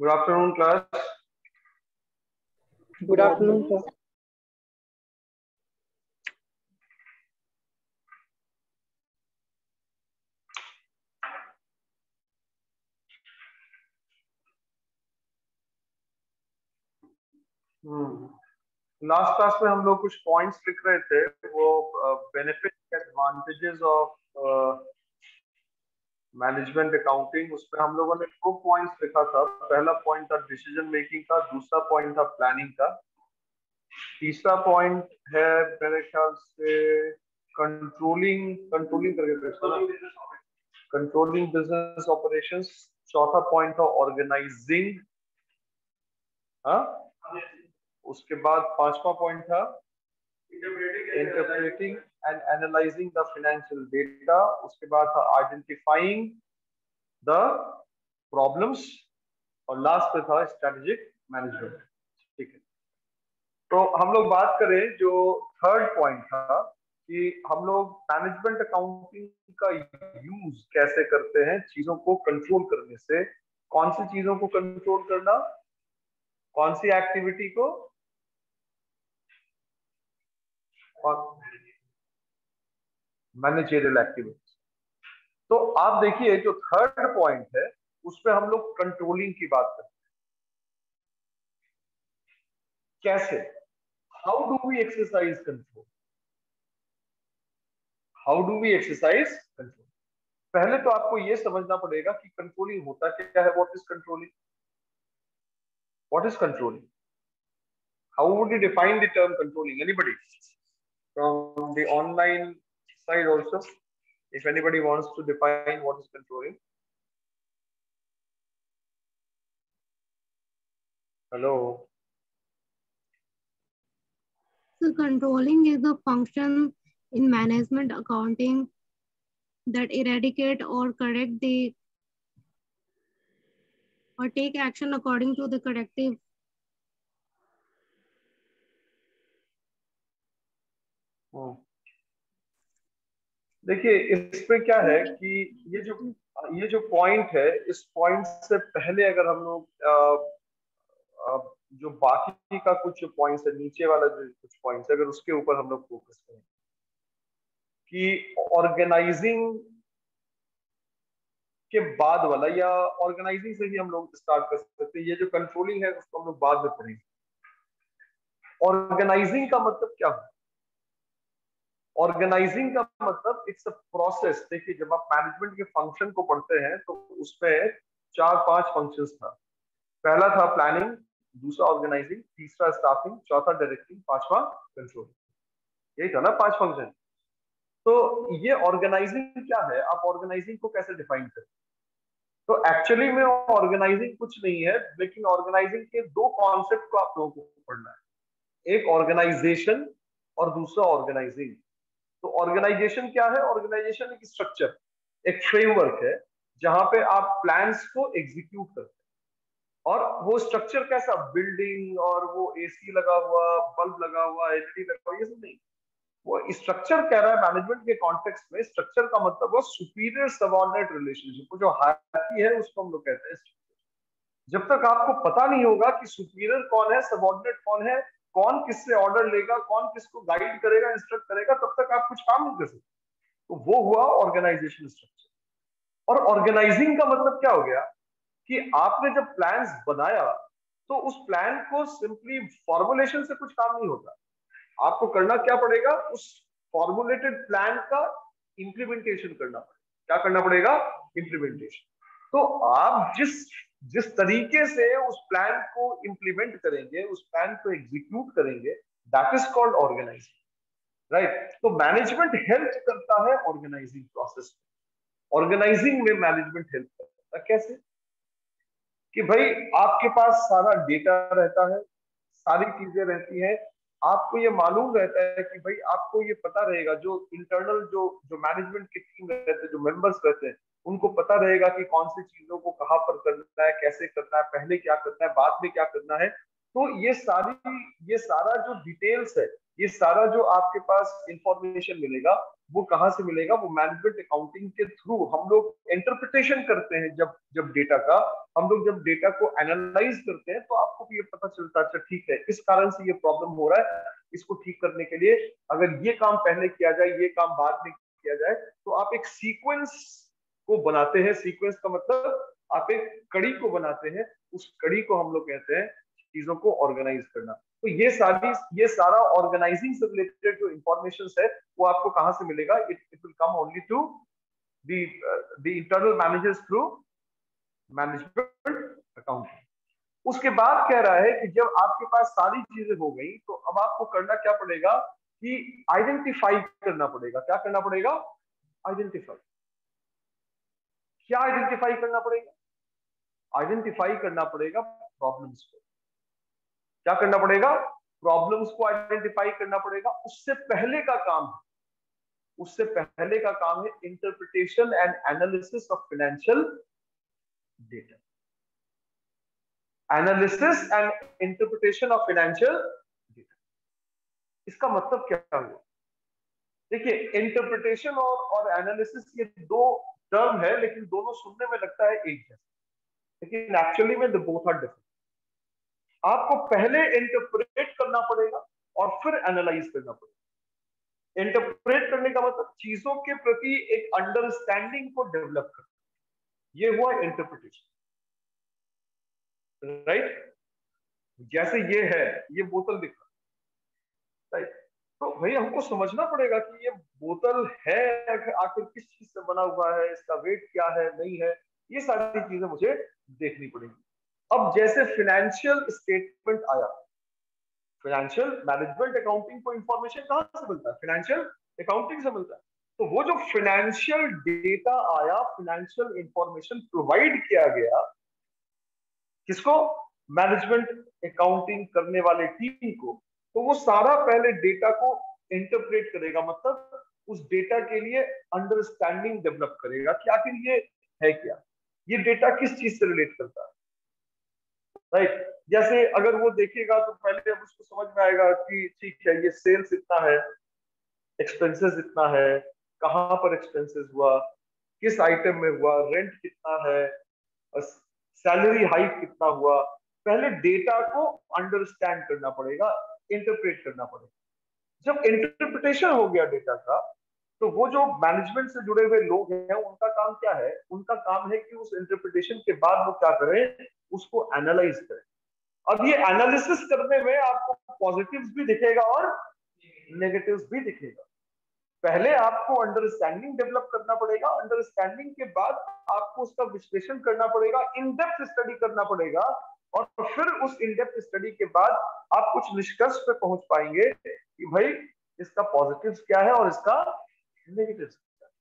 Good afternoon, class. Good afternoon, sir. Last class में हम लोग कुछ पॉइंट्स लिख रहे थे, वो benefit advantages of management accounting. उसमें हम लोगों ने 2 पॉइंट्स लिखा था। पहला पॉइंट था डिसीजन मेकिंग का, दूसरा पॉइंट था प्लानिंग का, तीसरा पॉइंट है मेरे ख्याल से कंट्रोलिंग कंट्रोलिंग करके कंट्रोलिंग बिजनेस ऑपरेशंस। चौथा पॉइंट था ऑर्गेनाइजिंग। हाँ, उसके बाद पांचवा पॉइंट था interpreting and analysing the financial data. उसके बाद था आइडेंटिफाइंग द प्रॉब्लम्स, और लास्ट पे था स्ट्रेटेजिक मैनेजमेंट। ठीक है, तो हम लोग बात करें जो थर्ड पॉइंट था कि हम लोग मैनेजमेंट अकाउंटिंग का यूज कैसे करते हैं चीजों को कंट्रोल करने से। कौन सी चीजों को कंट्रोल करना, कौन सी एक्टिविटी को, मैनेजरियल एक्टिविटी। तो आप देखिए जो थर्ड पॉइंट है उसमें हम लोग कंट्रोलिंग की बात करते हैं। कैसे, how do we exercise control, how do we exercise control. पहले तो आपको यह समझना पड़ेगा कि कंट्रोलिंग होता क्या है। What is controlling, what is controlling, how would you define the term controlling? Anybody from the online side also, if anybody wants to define what is controlling? Hello. So controlling is the function in management accounting that eradicate or correct the or take action according to the corrective. देखिए इस पे क्या है कि ये जो point है, इस पॉइंट से पहले अगर हम लोग जो बाकी का कुछ पॉइंट्स है, नीचे वाला जो कुछ पॉइंट्स है, अगर उसके ऊपर हम लोग फोकस करें कि ऑर्गेनाइजिंग के बाद वाला, या ऑर्गेनाइजिंग से ही हम लोग स्टार्ट कर सकते हैं। ये जो कंट्रोलिंग है उसको हम लोग बाद में करेंगे। ऑर्गेनाइजिंग का मतलब क्या है? ऑर्गेनाइजिंग का मतलब इट्स अ प्रोसेस। देखिए जब आप मैनेजमेंट के फंक्शन को पढ़ते हैं तो उसमें 4-5 फंक्शंस था। पहला था प्लानिंग, दूसरा ऑर्गेनाइजिंग, तीसरा स्टाफिंग, चौथा डायरेक्टिंग, पांचवा कंट्रोल। यही था ना 5 फंक्शन। तो ये ऑर्गेनाइजिंग क्या है, आप ऑर्गेनाइजिंग को कैसे डिफाइन करें? तो एक्चुअली में ऑर्गेनाइजिंग कुछ नहीं है, लेकिन ऑर्गेनाइजिंग के 2 कॉन्सेप्ट को आप लोगों को पढ़ना है, एक ऑर्गेनाइजेशन और दूसरा ऑर्गेनाइजिंग। तो ऑर्गेनाइजेशन क्या है? ऑर्गेनाइजेशन एक स्ट्रक्चर, एक फ्रेमवर्क है जहां पे आप प्लान्स को एग्जीक्यूट करते हैं। और वो स्ट्रक्चर कैसा, बिल्डिंग और वो एसी लगा हुआ, बल्ब लगा हुआ, एलईडी लगा हुआ, ये सब नहीं। वो स्ट्रक्चर कह रहा है मैनेजमेंट के कॉन्टेक्स्ट में। स्ट्रक्चर का मतलब वो सुपीरियर सबऑर्डिनेट रिलेशनशिप, जो हायरार्की है उसको हम लोग कहते हैं स्ट्रक्चर। जब तक आपको पता नहीं होगा कि सुपीरियर कौन है, सबऑर्डिनेट कौन है, कौन किससे ऑर्डर लेगा, कौन किसको गाइड करेगा, इंस्ट्रक्ट करेगा, तब तक आप कुछ काम नहीं कर सकते। तो वो हुआ ऑर्गेनाइजेशन स्ट्रक्चर। और ऑर्गेनाइजिंग का मतलब क्या हो गया कि आपने जब प्लान्स बनाया तो उस प्लान को सिंपली फॉर्मुलेशन से कुछ काम नहीं होता। आपको करना क्या पड़ेगा, उस फॉर्मुलेटेड प्लान का इंप्लीमेंटेशन करना पड़ेगा। क्या करना पड़ेगा? इंप्लीमेंटेशन। तो आप जिस जिस तरीके से उस प्लान को इंप्लीमेंट करेंगे, उस प्लान को एग्जीक्यूट करेंगे, that is called organising, right? तो मैनेजमेंट हेल्प करता है ऑर्गेनाइजिंग प्रोसेस में। ऑर्गेनाइजिंग में मैनेजमेंट हेल्प करता है कैसे? कि भाई आपके पास सारा डेटा रहता है, सारी चीजें रहती हैं, आपको ये मालूम रहता है कि भाई आपको ये पता रहेगा, जो इंटरनल जो जो मैनेजमेंट की टीम रहते हैं, जो मेंबर्स रहते हैं, उनको पता रहेगा कि कौन सी चीजों को कहाँ पर करना है, कैसे करना है, पहले क्या करना है, बाद में क्या करना है। तो ये सारा जो डिटेल्स है, ये सारा जो आपके पास इंफॉर्मेशन मिलेगा, वो कहाँ से मिलेगा? वो मैनेजमेंट अकाउंटिंग के थ्रू हम लोग इंटरप्रिटेशन करते हैं। जब जब डेटा का हम लोग जब डेटा को एनालाइज करते हैं, तो आपको भी ये पता चलता है, अच्छा ठीक है, इस कारण से ये प्रॉब्लम हो रहा है, इसको ठीक करने के लिए अगर ये काम पहले किया जाए, ये काम बाद में किया जाए, तो आप एक सीक्वेंस को बनाते हैं। सीक्वेंस का मतलब आप एक कड़ी को बनाते हैं, उस कड़ी को हम लोग कहते हैं चीजों को ऑर्गेनाइज करना। तो ये सारा ऑर्गेनाइजिंग से रिलेटेड जो इंफॉर्मेशन है, वो आपको कहां से मिलेगा? It will come only to the internal managers through management accounting. उसके बाद कह रहा है कि जब आपके पास सारी चीजें हो गई, तो अब आपको करना क्या पड़ेगा कि आइडेंटिफाई करना पड़ेगा। क्या करना पड़ेगा? आइडेंटिफाई। क्या आइडेंटिफाई करना पड़ेगा? आइडेंटिफाई करना पड़ेगा प्रॉब्लम्स को। क्या करना पड़ेगा? प्रॉब्लम्स को आइडेंटिफाई करना पड़ेगा। उससे पहले का काम है interpretation and analysis of financial data. Analysis and interpretation of financial data, इसका मतलब क्या हुआ? देखिए, इंटरप्रिटेशन और एनालिसिस ये दो टर्म है, लेकिन दोनों सुनने में लगता है एक जैसा, लेकिन एक्चुअली में द बोथ आर डिफरेंट। आपको पहले इंटरप्रेट करना पड़ेगा और फिर एनालाइज करना पड़ेगा। इंटरप्रेट करने का मतलब चीजों के प्रति एक अंडरस्टैंडिंग को डेवलप करना, ये हुआ इंटरप्रिटेशन, राइट? जैसे ये है, ये बोतल दिख रहा है, राइट? तो भाई हमको समझना पड़ेगा कि ये बोतल है आखिर किस चीज से बना हुआ है, इसका वेट क्या है, नहीं है, ये सारी चीजें मुझे देखनी पड़ेगी। अब जैसे फाइनेंशियल स्टेटमेंट आया, फाइनेंशियल मैनेजमेंट अकाउंटिंग को इंफॉर्मेशन कहां से मिलता है? फाइनेंशियल अकाउंटिंग से मिलता है। तो वो जो फाइनेंशियल डेटा आया, फाइनेंशियल इंफॉर्मेशन प्रोवाइड किया गया, किसको? मैनेजमेंट अकाउंटिंग करने वाले टीम को। तो वो सारा पहले डेटा को इंटरप्रेट करेगा, मतलब उस डेटा के लिए अंडरस्टैंडिंग डेवलप करेगा कि आखिर ये है क्या, ये डेटा किस चीज से रिलेट करता है, राइट? जैसे अगर वो देखेगा तो पहले अब उसको समझ में आएगा कि ठीक है, ये सेल्स इतना है, एक्सपेंसेस इतना है, कहां पर एक्सपेंसेस हुआ, किस आइटम में हुआ, रेंट कितना है, सैलरी हाइक कितना हुआ। पहले डेटा को अंडरस्टैंड करना पड़ेगा, इंटरप्रेट करना पड़ेगा। जब इंटरप्रिटेशन हो गया डेटा का, तो वो जो मैनेजमेंट से जुड़े हुए लोग हैं, उनका काम क्या है? उनका काम है कि उस इंटरप्रिटेशन के बाद वो क्या करें? उसको एनालाइज करें। अब ये एनालिसिस करने में आपको पॉजिटिव्स भी दिखेगा और नेगेटिव्स भी दिखेगा। पहले आपको अंडरस्टैंडिंग डेवलप करना पड़ेगा, अंडरस्टैंडिंग के बाद आपको उसका विश्लेषण करना पड़ेगा, इन डेप्थ स्टडी करना पड़ेगा, और फिर उस इन डेप्थ स्टडी के बाद आप कुछ निष्कर्ष पे पहुंच पाएंगे कि भाई इसका पॉजिटिव्स क्या है और इसका negatives.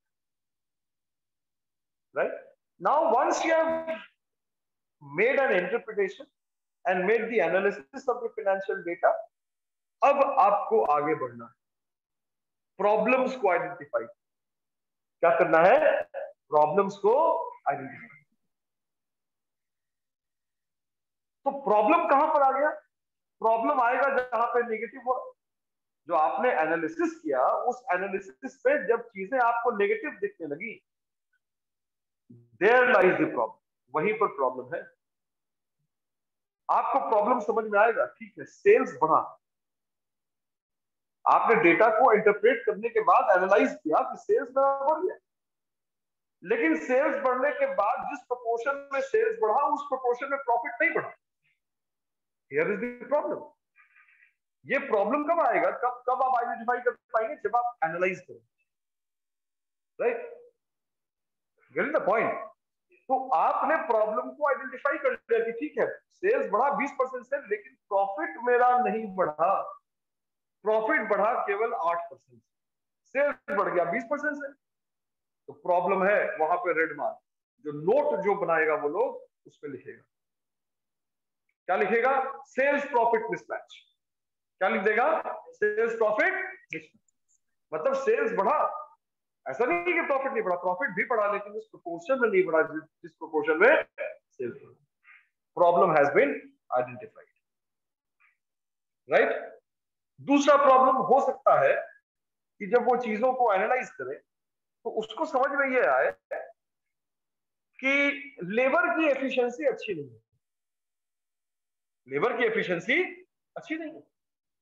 Right? Now, once you have made an interpretation and made the analysis of the financial data, अब आपको आगे बढ़ना है, प्रॉब्लम्स को आइडेंटिफाई। क्या करना है? प्रॉब्लम्स को आइडेंटिफाई। तो प्रॉब्लम कहां पर आ गया? प्रॉब्लम आएगा जहां पे नेगेटिव हो। जो आपने एनालिसिस किया, उस एनालिसिस पे जब चीजें आपको नेगेटिव दिखने लगी, देयर लाइज द प्रॉब्लम, वहीं पर प्रॉब्लम है। आपको प्रॉब्लम समझ में आएगा, ठीक है, सेल्स बढ़ा, आपने डेटा को इंटरप्रेट करने के बाद एनालाइज किया कि सेल्स बढ़ गया, लेकिन सेल्स बढ़ने के बाद जिस प्रोपोर्शन में सेल्स बढ़ा, उस प्रोपोर्शन में प्रॉफिट नहीं बढ़ा। Here is the problem. ये प्रॉब्लम कब आएगा? कब आप आइडेंटिफाई कर पाएंगे? जब आप एनालाइज करें, राइट? Getting the point? तो आपने प्रॉब्लम को आइडेंटिफाई कर लिया कि ठीक है, सेल्स बढ़ा 20% से, लेकिन प्रॉफिट मेरा नहीं बढ़ा, प्रॉफिट बढ़ा केवल 8%, सेल्स बढ़ गया 20% से। तो प्रॉब्लम है, वहां पे रेड मार्क, जो नोट जो बनाएगा वो लोग उसमें लिखेगा, क्या लिखेगा? Sales profit mismatch. क्या लिख देगा? Sales profit mismatch. मतलब सेल्स बढ़ा, ऐसा नहीं कि प्रॉफिट नहीं बढ़ा, प्रॉफिट भी बढ़ा, लेकिन उस प्रोपोर्शन में नहीं बढ़ा जिस प्रोपोर्शन में सेल्स बढ़ा। Problem has been identified. Right. दूसरा प्रॉब्लम हो सकता है कि जब वो चीजों को एनालाइज करे तो उसको समझ में ये आए कि लेबर की एफिशिएंसी अच्छी नहीं है, लेबर की एफिशिएंसी अच्छी नहीं है।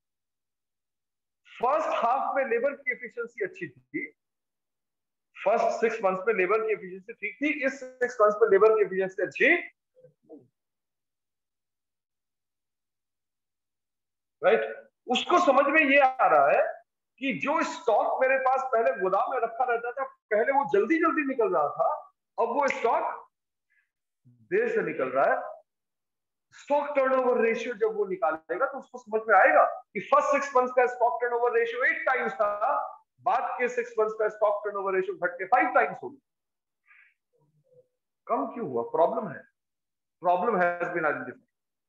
फर्स्ट हाफ में लेबर की एफिशिएंसी अच्छी थी, फर्स्ट 6 मंथ्स में लेबर की एफिशिएंसी ठीक थी, इस 6 मंथ्स में लेबर की एफिशिएंसी अच्छी, राइट। उसको समझ में ये आ रहा है कि जो स्टॉक मेरे पास पहले गोदाम में रखा रहता था, पहले वो जल्दी जल्दी निकल रहा था, अब वो स्टॉक देर से निकल रहा है। स्टॉक टर्नओवर रेशियो जब वो निकालेगा तो उसको समझ में आएगा कि फर्स्ट 6 मंथ्स का स्टॉक टर्नओवर रेशियो 8 टाइम्स था, बाद के 6 मंथ्स का स्टॉक टर्नओवर रेशियो घट के 5 टाइम्स हो गया। कम क्यों हुआ? प्रॉब्लम है, problem has been identified,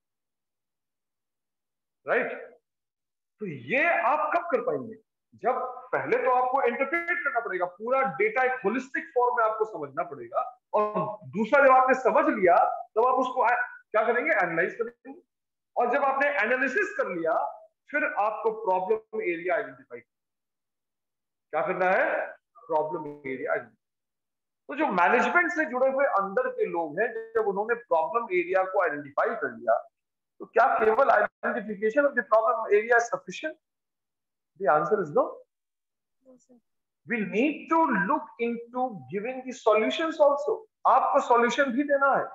right. तो ये आप कब कर पाएंगे? जब पहले तो आपको इंटरप्रेट करना पड़ेगा, पूरा डेटा एक होलिस्टिक फॉर्म में आपको समझना पड़ेगा, और दूसरा जब आपने समझ लिया तब आप उसको क्या करेंगे? एनालाइज करेंगे, और जब आपने एनालिसिस कर लिया फिर आपको प्रॉब्लम एरिया आइडेंटिफाई, क्या करना है? Problem area. तो जो मैनेजमेंट से जुड़े हुए अंदर के लोग हैं, जब उन्होंने प्रॉब्लम एरिया को आइडेंटिफाई कर लिया तो क्या केवल identification of the problem area is sufficient? The answer is no. We need to look into giving the solutions also. आपको सॉल्यूशन भी देना है।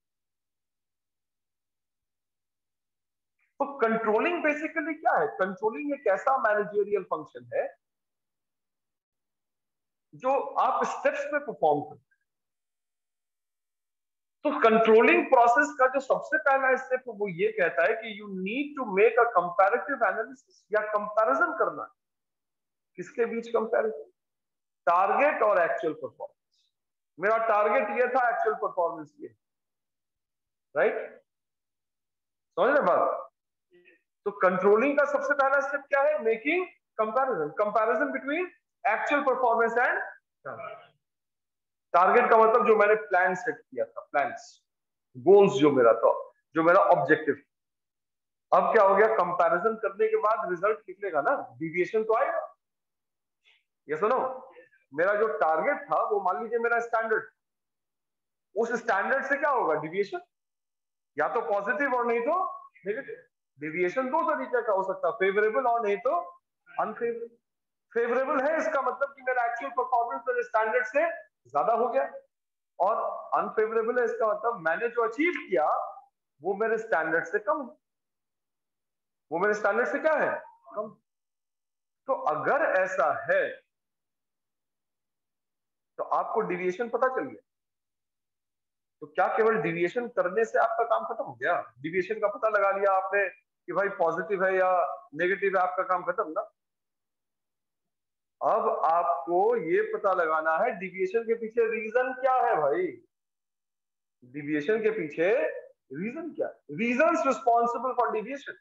तो कंट्रोलिंग बेसिकली क्या है? कंट्रोलिंग एक ऐसा मैनेजरियल फंक्शन है जो आप स्टेप्स में परफॉर्म करते हैं। तो कंट्रोलिंग प्रोसेस का जो सबसे पहला स्टेप वो ये कहता है कि you need to make a comparative analysis, या कंपैरिजन करना। किसके बीच कंपैरिजन? टारगेट और एक्चुअल परफॉर्मेंस। मेरा टारगेट ये था, एक्चुअल परफॉर्मेंस ये, राइट। समझ रहे बात? तो कंट्रोलिंग का सबसे पहला स्टेप क्या है? Making comparison, comparison between actual performance and target. का मतलब जो मैंने प्लान सेट किया था, प्लान्स, गोल्स जो मेरा था, जो मेरा ऑब्जेक्टिव। अब क्या हो गया? कंपैरिजन करने के बाद रिजल्ट निकलेगा ना, डिविएशन तो आएगा। ये सुनो, मेरा जो टारगेट था वो मान लीजिए मेरा स्टैंडर्ड, उस स्टैंडर्ड से क्या होगा? डिविएशन, या तो पॉजिटिव और नहीं तो नेगेटिव। डिविएशन दो तरीके का हो सकता है, फेवरेबल और नहीं तो अनफेवरेबल। फेवरेबल है इसका मतलब कि मेरा एक्चुअल परफॉर्मेंस मेरे स्टैंडर्ड से ज्यादा हो गया, और अनफेवरेबल है इसका मतलब मैंने जो अचीव किया वो मेरे स्टैंडर्ड से कम, वो मेरे स्टैंडर्ड से क्या है? कम। तो अगर ऐसा है तो आपको डिविएशन पता चल गया, तो क्या केवल डिविएशन करने से आपका काम खत्म हो गया? डिविएशन का पता लगा लिया आपने कि भाई पॉजिटिव है या नेगेटिव है, आपका काम खत्म ना। अब आपको ये पता लगाना है डिविएशन के पीछे रीजन क्या है भाई। डिविएशन के पीछे रीजन क्या? रीजंस रिस्पॉन्सिबल फॉर डिविएशन,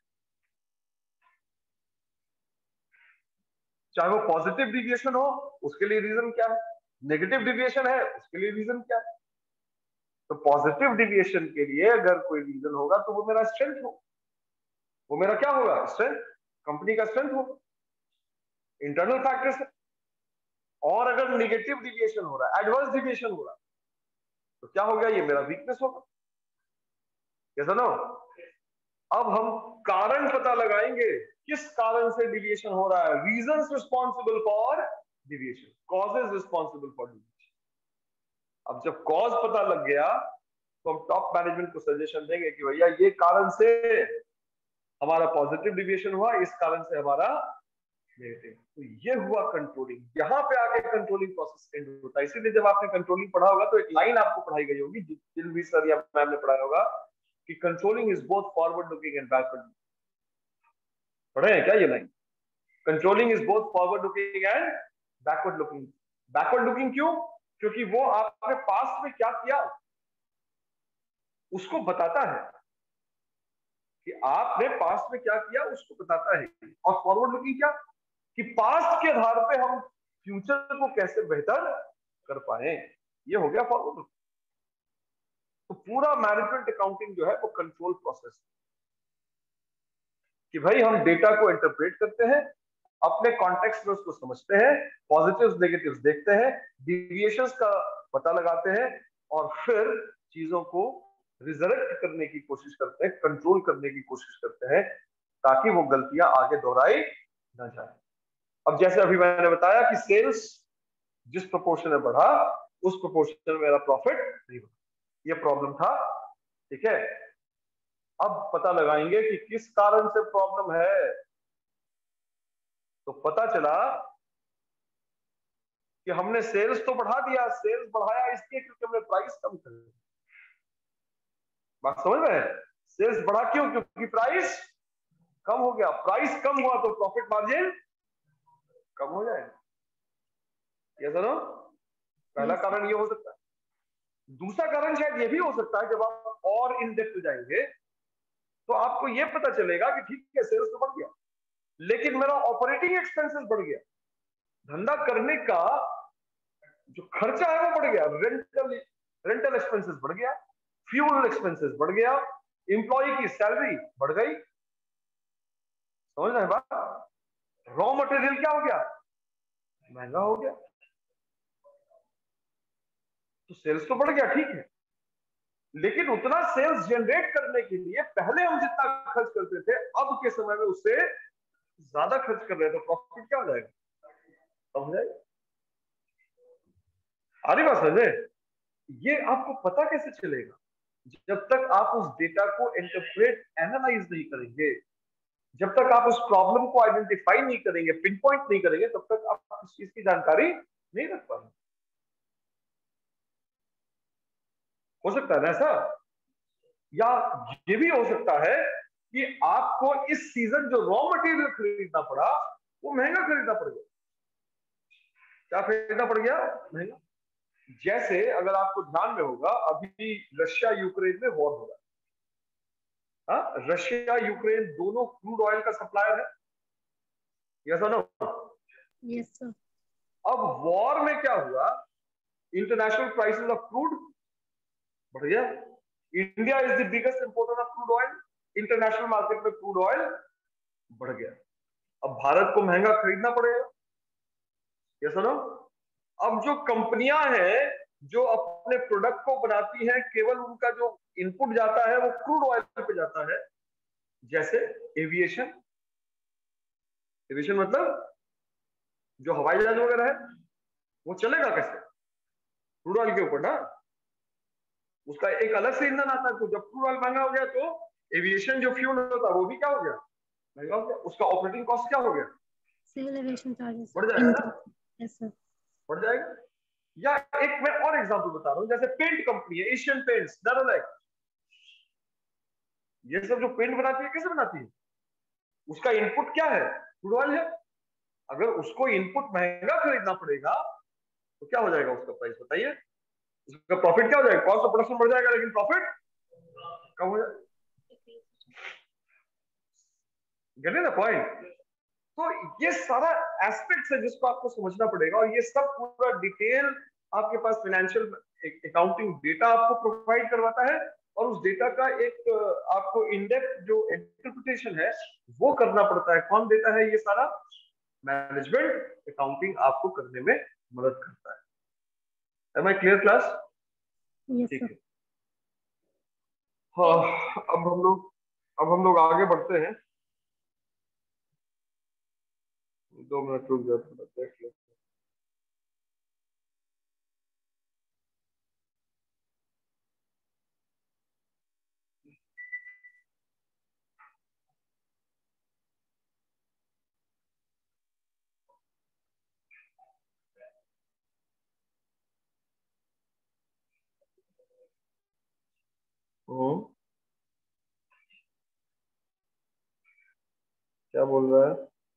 चाहे वो पॉजिटिव डिविएशन हो उसके लिए रीजन क्या है, नेगेटिव डिविएशन है उसके लिए रीजन क्या है। तो पॉजिटिव डिविएशन के लिए अगर कोई रीजन होगा तो वो मेरा स्ट्रेंथ हो, वो मेरा क्या होगा? स्ट्रेंथ, कंपनी का स्ट्रेंथ होगा, इंटरनल फैक्टर्स है। और अगर नेगेटिव डिविएशन हो रहा है, एडवर्स डिविएशन हो रहा है, तो क्या हो गया? ये मेरा वीकनेस होगा। कैसा ना? अब हम कारण पता लगाएंगे, किस कारण से डिविएशन हो रहा है। Reasons responsible for deviation, causes responsible for deviation. अब जब कॉज पता लग गया तो हम टॉप मैनेजमेंट को सजेशन देंगे कि भैया ये कारण से हमारा पॉजिटिव डिविएशन हुआ, इस कारण से हमारा नेगेटिव। तो ये हुआ कंट्रोलिंग। यहाँ पे आके कंट्रोलिंग प्रोसेस एंड होता है। इसीलिए जब आपने कंट्रोलिंग पढ़ा होगा तो एक लाइन आपको पढ़ाई गई होगी, जिन भी सर या मैम ने पढ़ाया होगा, कि controlling is both forward looking and backward. पढ़े हैं क्या ये line? Controlling is both forward looking and backward looking. Backward looking क्यों? क्योंकि वो आपने पास्ट में क्या किया उसको बताता है, कि आपने पास्ट में क्या किया उसको बताता है। और फॉरवर्ड लुकिंग क्या? कि पास्ट के आधार पे हम फ्यूचर को कैसे बेहतर कर पाए। ये हो गया फॉरवर्ड लुकिंग। तो पूरा मैनेजमेंट अकाउंटिंग जो है वो कंट्रोल प्रोसेस। कि भाई हम डेटा को इंटरप्रेट करते हैं, अपने कॉन्टेक्स्ट में उसको समझते हैं, पॉजिटिव्स नेगेटिव्स देखते हैं, डिविएशंस का पता लगाते हैं और फिर चीजों को रिजरेक्ट करने की कोशिश करते हैं, कंट्रोल करने की कोशिश करते हैं, ताकि वो गलतियां आगे दोहराई ना जाए। अब जैसे अभी मैंने बताया कि सेल्स जिस प्रोपोर्शन में बढ़ा उस प्रोपोर्शन में मेरा प्रॉफिट नहीं बढ़ा, ये प्रॉब्लम था। ठीक है, अब पता लगाएंगे कि किस कारण से प्रॉब्लम है। तो पता चला कि हमने सेल्स तो बढ़ा दिया, सेल्स बढ़ाया इसलिए क्योंकि हमने प्राइस कम कर दी। बात समझ में? सेल्स बढ़ा क्यों? क्योंकि प्राइस कम हो गया। प्राइस कम हुआ तो प्रॉफिट मार्जिन कम हो जाएगा। ये सुनो, पहला कारण ये हो सकता है। दूसरा कारण शायद ये भी हो सकता है, जब आप और इन डेप्थ जाएंगे तो आपको ये पता चलेगा कि ठीक है सेल्स तो बढ़ गया, लेकिन मेरा ऑपरेटिंग एक्सपेंसेस बढ़ गया। धंधा करने का जो खर्चा है वो बढ़ गया, रेंटल एक्सपेंसेस बढ़ गया, फ्यूल एक्सपेंसेस बढ़ गया, एम्प्लॉय की सैलरी बढ़ गई। समझ रहे हैं बात? रॉ मटेरियल क्या हो गया? महंगा हो गया। तो सेल्स तो बढ़ गया, ठीक है, लेकिन उतना सेल्स जनरेट करने के लिए पहले हम जितना खर्च करते थे अब के समय में उससे ज्यादा खर्च कर रहे हैं, तो प्रॉफिट क्या हो जाएगा? कम हो जाएगा। आ रही बात समझे? ये आपको पता कैसे चलेगा? जब तक आप उस डेटा को इंटरप्रेट एनालाइज नहीं करेंगे, जब तक आप उस प्रॉब्लम को आइडेंटिफाई नहीं करेंगे, पिन पॉइंट नहीं करेंगे, तब तक आप इस चीज की जानकारी नहीं रख पाएंगे। हो सकता है ना ऐसा? या ये भी हो सकता है कि आपको इस सीजन जो रॉ मटेरियल खरीदना पड़ा वो महंगा खरीदना पड़ गया। क्या खरीदना पड़ गया? महंगा। जैसे अगर आपको ध्यान में होगा, अभी रशिया यूक्रेन में वॉर हो रहा है। हाँ, रशिया यूक्रेन दोनों क्रूड ऑयल का सप्लायर है, यस और नो? Yes sir. अब वॉर में क्या हुआ? इंटरनेशनल प्राइसेस ऑफ क्रूड बढ़ गया। India is the biggest importer of crude oil, international market में क्रूड ऑयल बढ़ गया। अब भारत को महंगा खरीदना पड़ेगा, यस और नो? अब जो कंपनियां हैं जो अपने प्रोडक्ट को बनाती हैं, केवल उनका जो इनपुट जाता है वो क्रूड ऑयल पे जाता है। जैसे एविएशन, एविएशन मतलब जो हवाई जहाज वगैरह है, वो चलेगा कैसे? क्रूड ऑयल के ऊपर ना। उसका एक अलग से ईंधन आता है, तो जब क्रूड ऑयल महंगा हो गया तो एविएशन जो फ्यूल होता है वो भी क्या हो गया? महंगा हो गया। उसका ऑपरेटिंग कॉस्ट क्या हो गया? सिविल एविएशन चार्जेस बढ़ जाएगा ना? Yes sir. बढ़ जाएगा। या एक मैं और एग्जांपल बता रहा हूं, जैसे पेंट कंपनी है एशियन पेंट्स, नेरोलैक, ये सब जो पेंट बनाती है कैसे बनाती है? उसका इनपुट क्या है? क्रूड ऑयल है। अगर उसको इनपुट महंगा खरीदना पड़ेगा तो क्या हो जाएगा उसका प्राइस? बताइए। उसका प्रॉफिट क्या हो जाएगा? कॉस्ट ऑफ प्रोडक्शन बढ़ जाएगा लेकिन प्रॉफिट कम हो जाएगा। Get the point? तो ये सारा एस्पेक्ट्स है जिसको आपको समझना पड़ेगा, और ये सब पूरा डिटेल आपके पास फाइनेंशियल अकाउंटिंग डेटा आपको प्रोवाइड करवाता है, और उस डेटा का एक आपको इनडेप्थ जो इंटरप्रिटेशन है वो करना पड़ता है। कौन देता है ये सारा? मैनेजमेंट अकाउंटिंग आपको करने में मदद करता है। Am I clear class? Yes ठीक सर। है। हाँ, अब हम लोग आगे बढ़ते हैं। 2 मिनट रुक जाओ, थोड़ा देख लो। क्या बोल रहा है?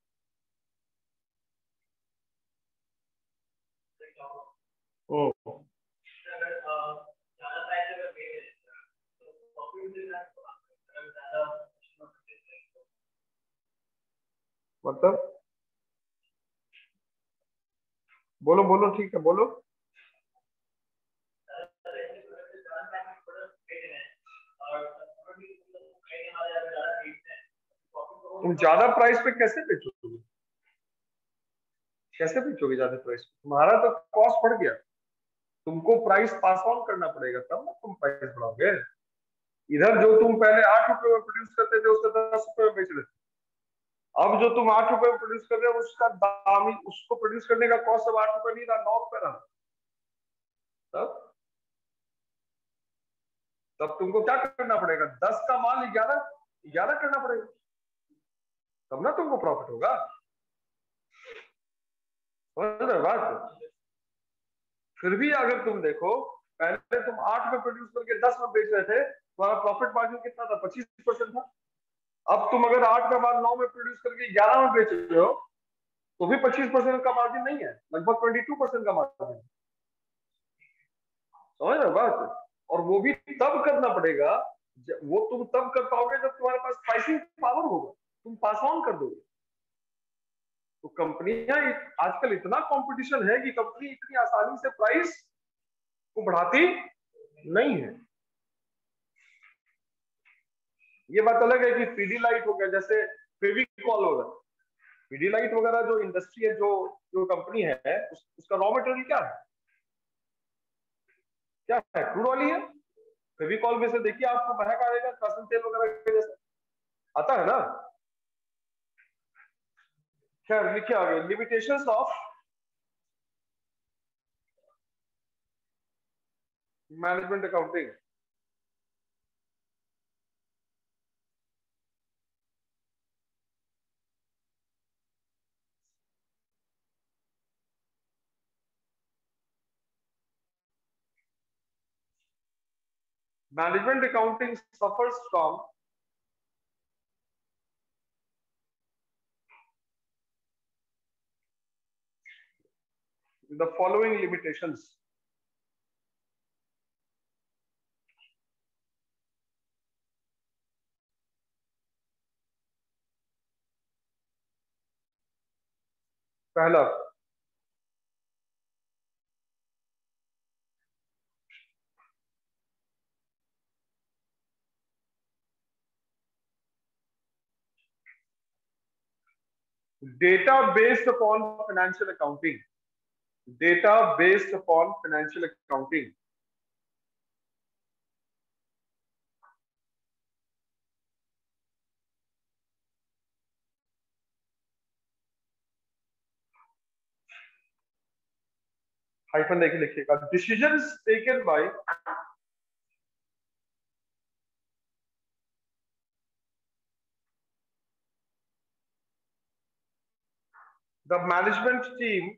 मतलब बोलो बोलो, ठीक है बोलो। तुम ज्यादा प्राइस पे कैसे बेचोगे? कैसे बेचोगे ज्यादा प्राइस पे? तुम्हारा तो कॉस्ट बढ़ गया, तुमको प्राइस पास ऑन करना पड़ेगा तब ना तुम प्राइस बढ़ाओगे। इधर जो तुम पहले 8 रुपए में प्रोड्यूस करते थे उसका 10 रुपए में बेच रहे थे, अब जो तुम 8 रुपए में प्रोड्यूस कर रहे हो उसका दाम ही, उसको प्रोड्यूस करने का कॉस्ट अब 8 रुपए नहीं रहा, 9 रुपए रहा। तब तब तुमको क्या करना पड़ेगा? 10 का माल 11 करना पड़ेगा, तब ना तुमको प्रॉफिट होगा। समझ रहे हो बात? फिर भी अगर तुम देखो, पहले तुम 8 में प्रोड्यूस करके 10 में बेच रहे थे, तुम्हारा प्रॉफिट मार्जिन कितना था? 25% था। अब तुम अगर 8 का माल 9 में प्रोड्यूस करके 11 में बेच रहे हो तो भी 25% का मार्जिन नहीं है, लगभग 22% का मार्जिन। समझ रहे हो बात? और वो भी तब करना पड़ेगा, वो तुम तब कर पाओगे जब तुम्हारे पास प्राइसिंग पावर होगा, तुम पास ऑन कर दोगे। तो कंपनियां आजकल इतना कंपटीशन है कि कंपनी इतनी आसानी से प्राइस को बढ़ाती नहीं है। ये बात अलग है कि पीडीलाइट हो गया, जैसे फेविकॉल हो गया, पीडीलाइट वगैरह जो इंडस्ट्री है, जो जो कंपनी है, उसका रॉ मटेरियल क्या है? क्या है? क्रूड ऑयल ही है। फेविकॉल में से देखिए आपको महक आएगा, करसन तेल वगैरह के जैसे आता है ना। खैर लिखिए आगे, limitations of management accounting. Management accounting suffers from the following limitations. पहला, data based upon financial accounting. Data based upon financial accounting. Hyphen देखिए लिखिएगा, decisions taken by the management team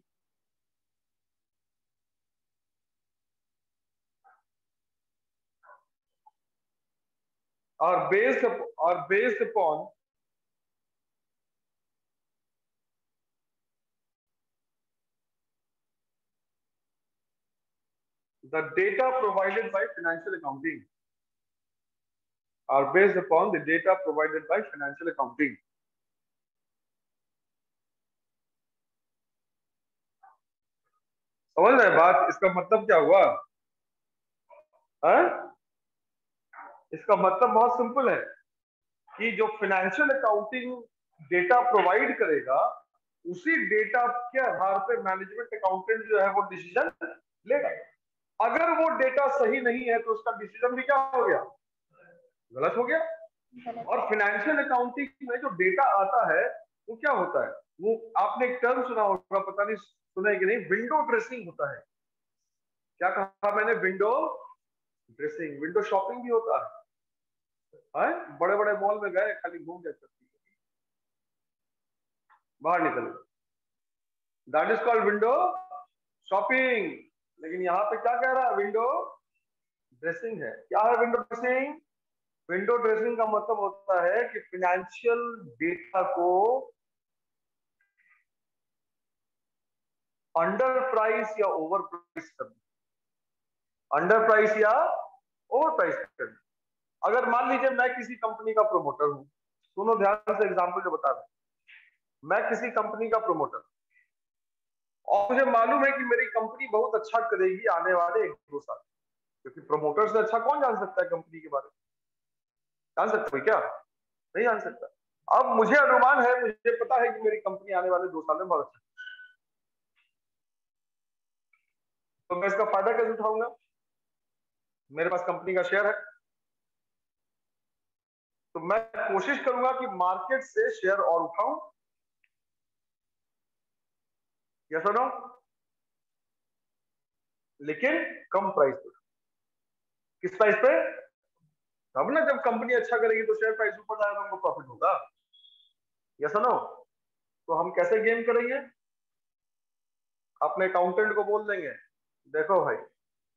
are based upon the data provided by financial accounting. Are based upon the data provided by financial accounting. समझ रहे हैं बात? इसका मतलब क्या हुआ है? इसका मतलब बहुत सिंपल है कि जो फाइनेंशियल अकाउंटिंग डेटा प्रोवाइड करेगा, उसी डेटा के आधार पर मैनेजमेंट अकाउंटेंट जो है वो डिसीजन लेगा। अगर वो डेटा सही नहीं है तो उसका डिसीजन भी क्या हो गया? गलत हो गया। और फाइनेंशियल अकाउंटिंग में जो डेटा आता है वो क्या होता है? वो आपने एक टर्म सुना होगा, पता नहीं सुना है कि नहीं, विंडो ड्रेसिंग होता है। क्या कहा मैंने? Window dressing. विंडो शॉपिंग भी होता है, बड़े बड़े मॉल में गए, खाली घूम गए, बाहर निकल गए, that is called window shopping. लेकिन यहाँ पे क्या कह रहा है? विंडो ड्रेसिंग है। क्या है विंडो ड्रेसिंग? विंडो ड्रेसिंग का मतलब होता है कि फाइनेंशियल डेटा को अंडर प्राइस या ओवर प्राइस करना, अंडर प्राइस या ओवर प्राइस करना। अगर मान लीजिए मैं किसी कंपनी का प्रमोटर हूं, सुनो ध्यान से एग्जांपल जो बता रहा हूं। मैं किसी कंपनी का प्रमोटर और मुझे मालूम है कि मेरी कंपनी बहुत अच्छा करेगी आने वाले 1-2 साल, क्योंकि प्रमोटर से अच्छा कौन जान सकता है कंपनी के बारे में? जान सकते हो क्या? नहीं जान सकता। अब मुझे अनुमान है, मुझे पता है कि मेरी कंपनी आने वाले 2 साल में बहुत अच्छा, तो मैं इसका फायदा कैसे उठाऊंगा? मेरे पास कंपनी का शेयर है, तो मैं कोशिश करूंगा कि मार्केट से शेयर और उठाऊं। यस और नो? लेकिन कम प्राइस पे। किस प्राइस पे? तब ना जब कंपनी अच्छा करेगी तो शेयर प्राइस ऊपर जाएगा, तो हमको प्रॉफिट होगा। यस और नो? तो हम कैसे गेम करेंगे? अपने अकाउंटेंट को बोल देंगे, देखो भाई,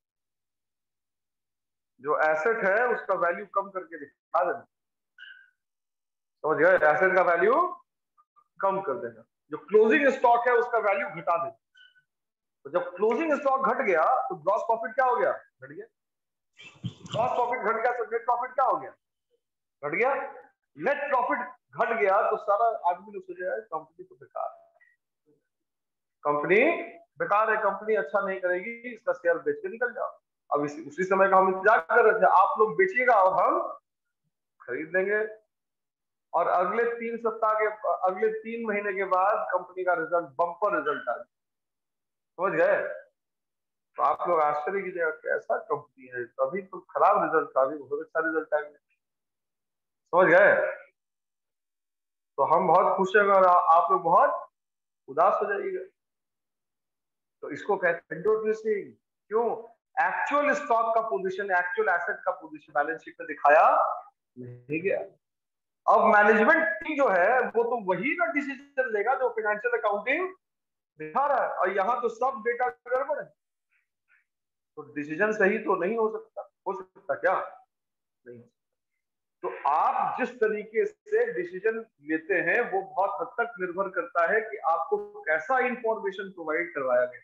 जो एसेट है उसका वैल्यू कम करके दिखा देना। समझ गए? एसेट का वैल्यू कम कर देना, जो क्लोजिंग स्टॉक है उसका वैल्यू घटा देना। तो जब क्लोजिंग स्टॉक घट गया तो ग्रॉस प्रॉफिट क्या हो गया? घट गया। ग्रॉस प्रॉफिट घट गया तो नेट प्रॉफिट क्या हो गया? घट गया। नेट प्रॉफिट घट गया तो सारा आदमी ने सोचा है कंपनी तो बेकार है, कंपनी बेकार है, कंपनी अच्छा नहीं करेगी, इसका शेयर बेच के निकल जाओ। अब उसी समय का हम इंतजार कर रहे थे, आप लोग बेचिएगा और हम खरीद लेंगे। और अगले 3 सप्ताह के, अगले 3 महीने के बाद कंपनी का रिजल्ट, बम्पर रिजल्ट आ गया। समझ गए? तो आप लोग आश्चर्य कीजिएगा कैसा कंपनी है, अभी तो खराब रिजल्ट था, अभी बहुत अच्छा रिजल्ट आ गया। समझ गए? तो हम बहुत खुश हैं और आप लोग बहुत उदास हो जाइएगा। तो इसको कहते हैं विंडो ड्रेसिंग। क्यों? एक्चुअल स्टॉक का पोजीशन, एक्चुअल एसेट का पोजीशन बैलेंस शीट में दिखाया नहीं गया। अब मैनेजमेंट टीम जो है वो तो वही ना डिसीजन लेगा जो फाइनेंशियल अकाउंटिंग दिखा रहा है, और यहाँ तो सब डेटा गड़बड़ है, तो डिसीजन सही तो नहीं हो सकता। हो सकता क्या? नहीं। तो आप जिस तरीके से डिसीजन लेते हैं वो बहुत हद तक निर्भर करता है कि आपको कैसा इंफॉर्मेशन प्रोवाइड करवाया गया।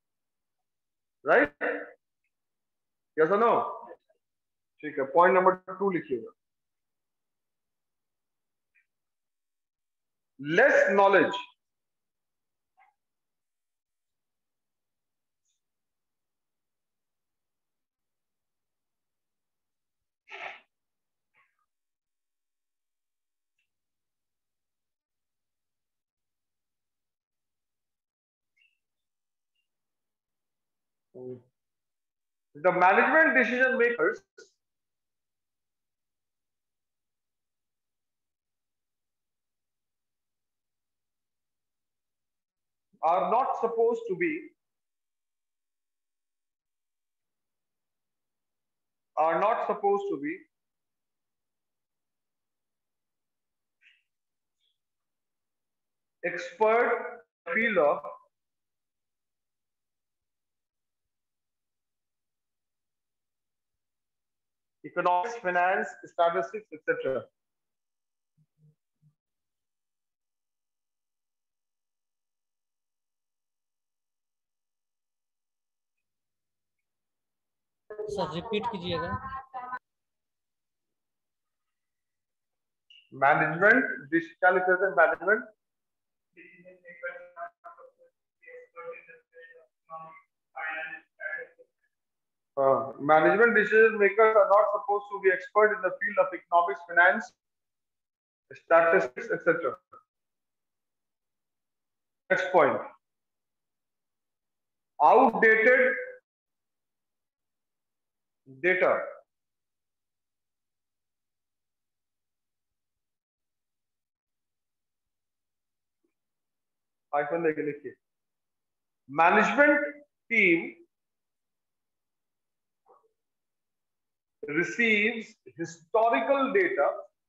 राइट? यस और नो? ठीक है, पॉइंट नंबर 2 लिखिएगा। Less knowledge the management decision makers are not supposed to be expert field of economics, finance, statistics, etc. Sir repeat कीजिएगा। मैनेजमेंट क्या लिखते थे? Management management decision makers are not supposed to be expert in the field of economics, finance, statistics, etc. Next point. Outdated data. Hyphen लेके लिखिए। Management team receives historical data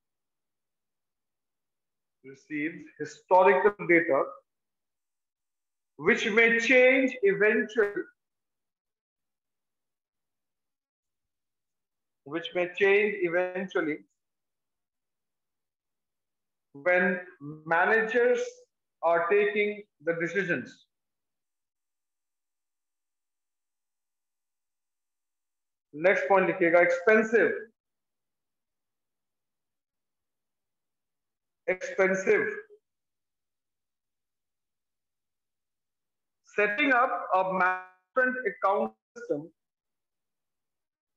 which may change eventually when managers are taking the decisions. Next point लिखिएगा, expensive. Setting up a management account system,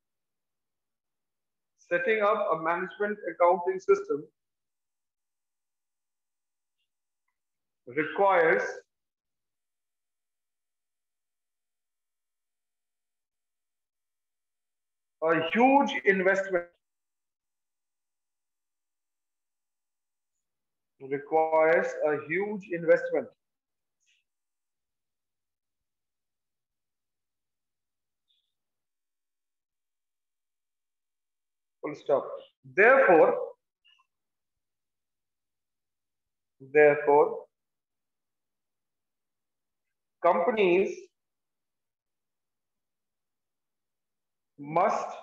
setting up a management accounting system requires a huge investment. Requires a huge investment. Full stop. Therefore, companies must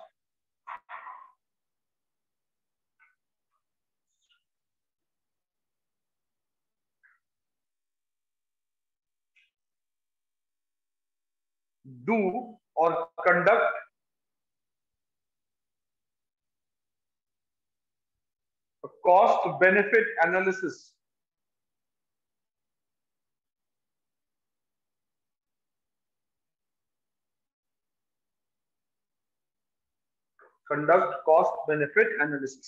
do or conduct a cost benefit analysis. Conduct cost benefit analysis.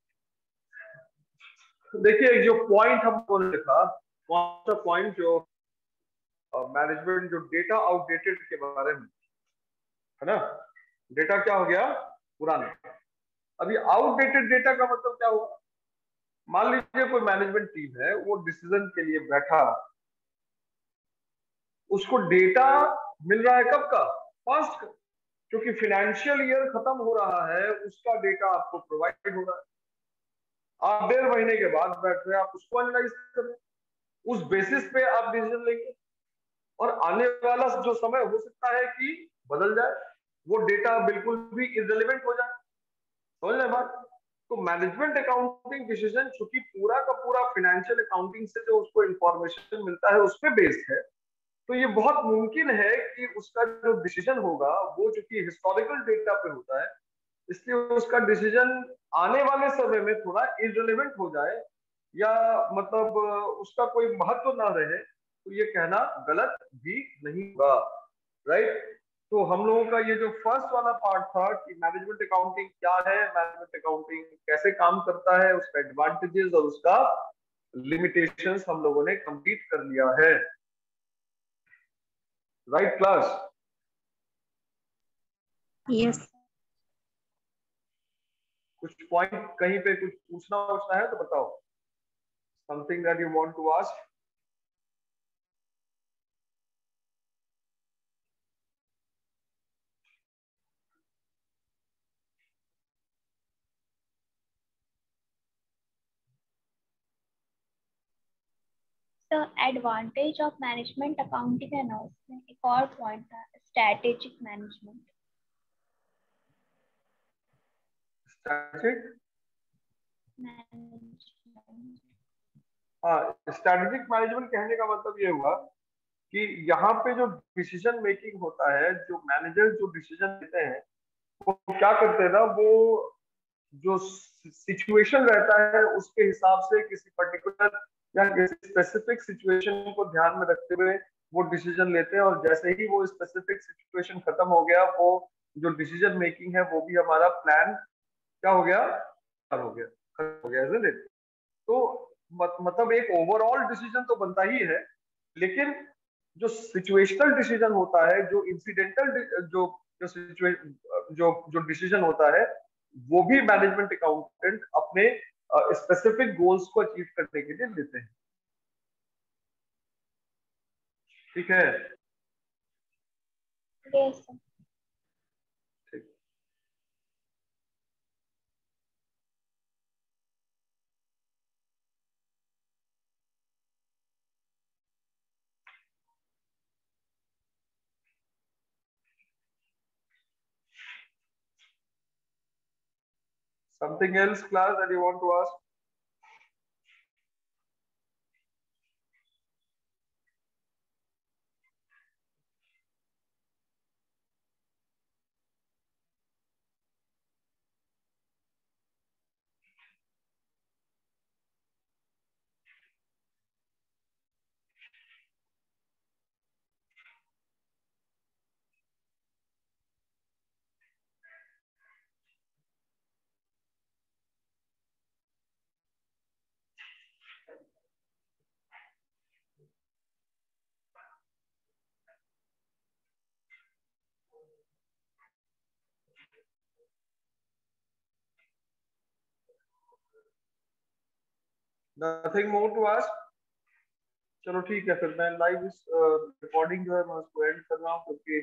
देखिए एक जो point हमको लिखा, कौन सा point, जो management जो data outdated के बारे में है ना, डेटा क्या हो गया, पुराना। अभी आउटडेटेड डेटा का मतलब क्या हुआ, मान लीजिए कोई मैनेजमेंट टीम है, वो डिसीजन के लिए बैठा, उसको डेटा मिल रहा है कब का, पास्ट का, क्योंकि फाइनेंशियल ईयर खत्म हो रहा है, उसका डेटा आपको प्रोवाइड हो रहा है। आप 1.5 महीने के बाद बैठ रहे हैं, आप उसको एनालाइज कर रहे हैं, उस बेसिस पे आप डिसीजन लेंगे, और आने वाला जो समय हो सकता है कि बदल जाए, वो डेटा बिल्कुल भी इररिलेवेंट हो जाए। समझ रहे बात। तो मैनेजमेंट अकाउंटिंग डिसीजन चूंकि पूरा का पूरा फाइनेंशियल अकाउंटिंग से जो उसको इंफॉर्मेशन मिलता है उस पर बेस्ड है, तो ये बहुत मुमकिन है कि उसका जो डिसीजन होगा वो चूंकि हिस्टोरिकल डेटा पे होता है, इसलिए उसका डिसीजन आने वाले समय में थोड़ा इररिलेवेंट हो जाए, या मतलब उसका कोई महत्व ना रहे, तो ये कहना गलत भी नहीं होगा। राइट। तो हम लोगों का ये जो फर्स्ट वाला पार्ट था कि मैनेजमेंट अकाउंटिंग क्या है, मैनेजमेंट अकाउंटिंग कैसे काम करता है, उसका एडवांटेजेस और उसका लिमिटेशंस हम लोगों ने कंप्लीट कर लिया है। Right class? यस। कुछ पॉइंट कहीं पे कुछ पूछना है तो बताओ, something that you want to ask. The advantage of management accounting है ना, उसमें एक और पॉइंट था, स्ट्रेटेजिक मैनेजमेंट। स्ट्रैटेजिक, मैनेजमेंट, हाँ, स्ट्रैटेजिक मैनेजमेंट कहने का मतलब ये हुआ कि यहाँ पे जो डिसीजन मेकिंग होता है, जो मैनेजर जो डिसीजन लेते हैं, वो क्या करते हैं ना, वो जो सिचुएशन रहता है उसके हिसाब से किसी पर्टिकुलर या किसी स्पेसिफिक सिचुएशन को ध्यान में रखते हुए वो डिसीजन लेते हैं, और जैसे ही वो स्पेसिफिक सिचुएशन खत्म हो गया, वो जो डिसीजन मेकिंग है वो भी हमारा प्लान क्या हो गया, खत्म हो गया, खत्म हो गया, isn't it? तो मतलब एक ओवरऑल डिसीजन तो बनता ही है, लेकिन जो सिचुएशनल डिसीजन होता है, जो इंसिडेंटल जो जो सिचुएशन जो जो डिसीजन होता है, वो भी मैनेजमेंट अकाउंटेंट अपने स्पेसिफिक गोल्स को अचीव करने के लिए लेते हैं। ठीक है? यस। ठीक। Something else, class, that you want to ask? Nothing more to ask. चलो ठीक है, फिर मैं लाइव इस रिकॉर्डिंग जो है मैं उसको एंड कर रहा हूँ, क्योंकि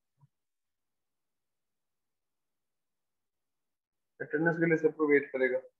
अटेंडेंस के लिए सबको वेट करेगा।